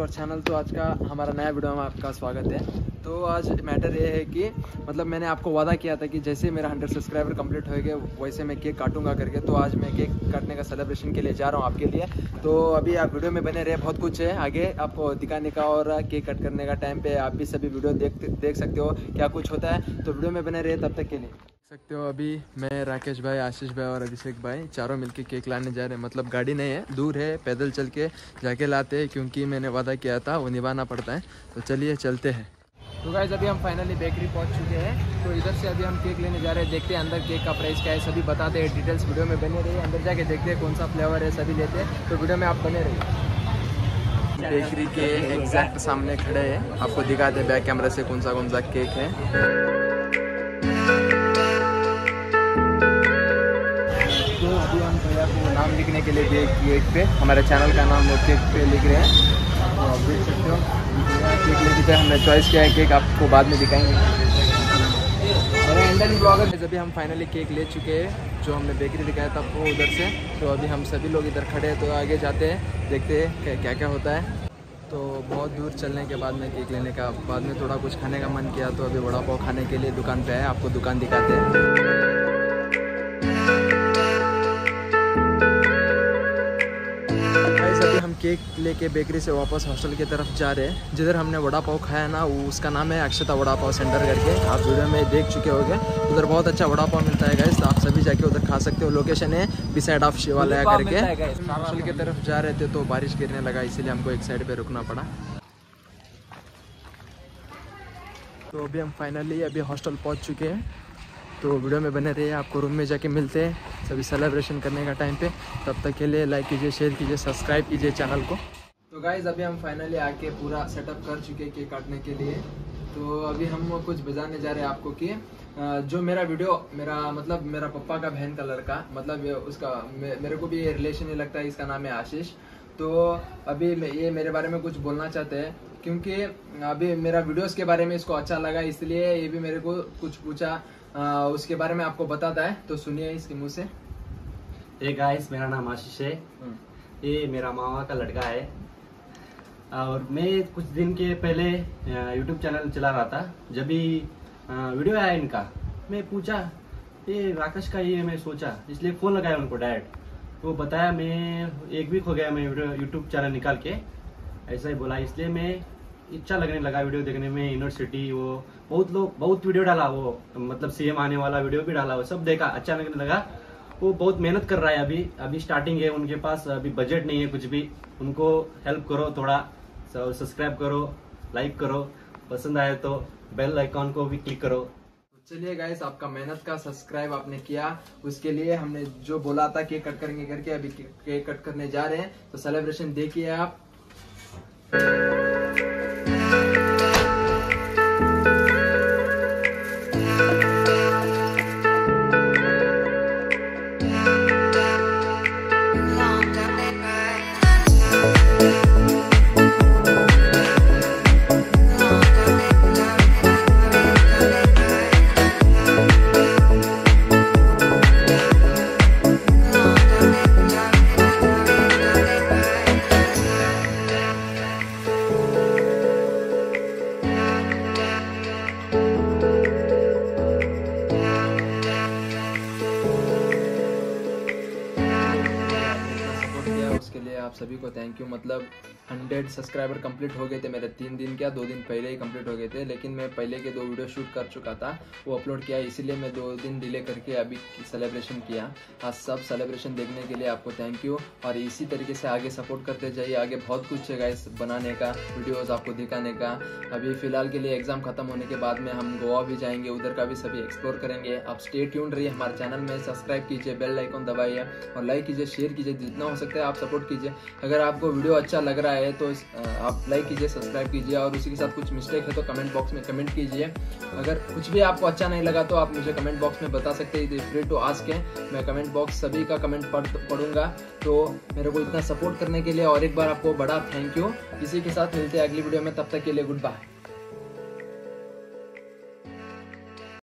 Our channel. तो आज का हमारा नया वीडियो में आपका स्वागत है। तो आज मैटर ये है कि मतलब मैंने आपको वादा किया था कि जैसे मेरा 100 सब्सक्राइबर कंप्लीट होएगा वैसे मैं केक काटूंगा करके। तो आज मैं केक काटने का सेलिब्रेशन के लिए जा रहा हूँ आपके लिए। तो अभी आप वीडियो में बने रहे, बहुत कुछ है आगे आपको दिखाने का और केक कट करने का टाइम पे आप भी सभी वीडियो देख सकते हो क्या कुछ होता है। तो वीडियो में बने रहे तब तक के लिए। सकते हो अभी मैं, राकेश भाई, आशीष भाई और अभिषेक भाई चारों मिलके केक लाने जा रहे हैं। मतलब गाड़ी नहीं है, दूर है, पैदल चल के जाके लाते हैं क्योंकि मैंने वादा किया था वो निभाना पड़ता है। तो चलिए चलते हैं। तो गाइस अभी हम फाइनली बेकरी पहुंच चुके हैं। तो इधर से अभी हम केक लेने जा रहे हैं। देखते हैं अंदर केक का प्राइस क्या है, सभी बताते हैं। डिटेल्स वीडियो में बने रहिए, अंदर जाके देखते हैं कौन सा फ्लेवर है, सभी लेते हैं। तो वीडियो में आप बने रहिए। बेकरी के एग्जैक्ट सामने खड़े हैं, आपको दिखाते हैं बैक कैमरा से कौन सा केक है। तो अभी हम भैया को नाम लिखने के लिए गए केक पे, हमारे चैनल का नाम वो केक पे लिख रहे हैं। तो आप देख सकते हो केक लेके पे हमने चॉइस किया है। केक आपको बाद में दिखाएंगे। अरे इंडियन ब्लॉगर। अभी हम फाइनली केक ले चुके हैं, जो हमने बेकरी दिखाया था वो उधर से। तो अभी हम सभी लोग इधर खड़े हैं, तो आगे जाते हैं, देखते हैं क्या क्या होता है। तो बहुत दूर चलने के बाद में केक लेने का बाद में थोड़ा कुछ खाने का मन किया, तो अभी वड़ा पाव खाने के लिए दुकान पे आए। आपको दुकान दिखाते हैं। अभी हम केक लेके बेकरी से वापस हॉस्टल की तरफ जा रहे हैं। जिधर हमने वड़ा पाव खाया ना, वो उसका नाम है अक्षता वड़ा पाव सेंटर करके। आप वीडियो में देख चुके होंगे। उधर बहुत अच्छा वड़ा पाव मिलता है गाइस, आप सभी जाके उधर खा सकते हो। लोकेशन है बिसाइड ऑफ शिवालय करके। हॉस्टल की तरफ जा रहे थे तो बारिश गिरने लगा, इसीलिए हमको एक साइड पे रुकना पड़ा। तो अभी हम फाइनली अभी हॉस्टल पहुंच चुके हैं। तो वीडियो में बने रहिए, आपको रूम में जाके मिलते हैं सभी सेलिब्रेशन करने का टाइम पे। तब तक के लिए लाइक कीजिए, शेयर कीजिए, सब्सक्राइब कीजिए चैनल को। तो गाइज अभी हम फाइनली आके पूरा सेटअप कर चुके हैं केक काटने के लिए। तो अभी हम कुछ बजाने जा रहे हैं आपको कि जो मेरा वीडियो मेरा पप्पा का बहन का लड़का, मतलब उसका मेरे को भी ये रिलेशन ही लगता है। इसका नाम है आशीष। तो अभी ये मेरे बारे में कुछ बोलना चाहते हैं क्योंकि अभी मेरा वीडियोस के बारे में इसको अच्छा लगा, इसलिए ये भी मेरे को कुछ पूछा। उसके बारे में आपको बताता है, तो सुनिए इसके मुंह से। हे गाइस, मेरा नाम आशीष है। ये मेरा मामा का लड़का है। और मैं कुछ दिन के पहले YouTube चैनल चला रहा था। जब भी वीडियो आया इनका, मैं पूछा ये राकेश का, ये मैं सोचा, इसलिए फ़ोन लगाया उनको डायरेक्ट। तो बताया मैं 1 वीक हो गया मैं YouTube चैनल निकाल के, ऐसा ही बोला। इसलिए मैं अच्छा लगने लगा वीडियो देखने में। यूनिवर्सिटी वो बहुत वीडियो डाला, वो मतलब CM आने वाला वीडियो भी डाला, वो सब देखा, अच्छा लगने लगा। वो बहुत मेहनत कर रहा है। अभी स्टार्टिंग है, उनके पास अभी बजट नहीं है कुछ भी। उनको हेल्प करो, थोड़ा सब्सक्राइब करो, लाइक करो, पसंद आए तो बेल आइकॉन को भी क्लिक करो। तो चलिए गाइस, आपका मेहनत का सब्सक्राइब आपने किया, उसके लिए हमने जो बोला था केक कट करेंगे करके, अभी केक कट करने जा रहे हैं। तो सेलिब्रेशन देखिए आप। उसके लिए आप सभी को थैंक यू। मतलब 100 सब्सक्राइबर कंप्लीट हो गए थे मेरे 3 दिन क्या 2 दिन पहले ही कंप्लीट हो गए थे। लेकिन मैं पहले के 2 वीडियो शूट कर चुका था, वो अपलोड किया, इसीलिए मैं 2 दिन डिले करके अभी सेलिब्रेशन किया। आज सब सेलिब्रेशन देखने के लिए आपको थैंक यू। और इसी तरीके से आगे सपोर्ट करते जाइए। आगे बहुत कुछ है गाइस बनाने का, वीडियोज़ आपको दिखाने का। अभी फ़िलहाल के लिए एग्ज़ाम ख़त्म होने के बाद में हम गोवा भी जाएंगे, उधर का भी सभी एक्सप्लोर करेंगे। आप स्टे ट्यून्ड रहिए हमारे चैनल में, सब्सक्राइब कीजिए, बेल आइकन दबाइए और लाइक कीजिए, शेयर कीजिए, जितना हो सकता है आप सपोर्ट कीजिए। अगर आपको वीडियो अच्छा लग रहा है तो आप लाइक कीजिए, सब्सक्राइब कीजिए। और उसी के साथ कुछ मिस्टेक है तो कमेंट बॉक्स में कमेंट कीजिए। अगर कुछ भी आपको अच्छा नहीं लगा तो आप मुझे कमेंट बॉक्स में बता सकते हैं, फ्री टू आस्क है। मैं कमेंट बॉक्स सभी का कमेंट पढ़ूंगा। तो मेरे को इतना सपोर्ट करने के लिए और एक बार आपको बड़ा थैंक यू। इसी के साथ मिलते हैं अगली वीडियो में, तब तक के लिए गुड बाय।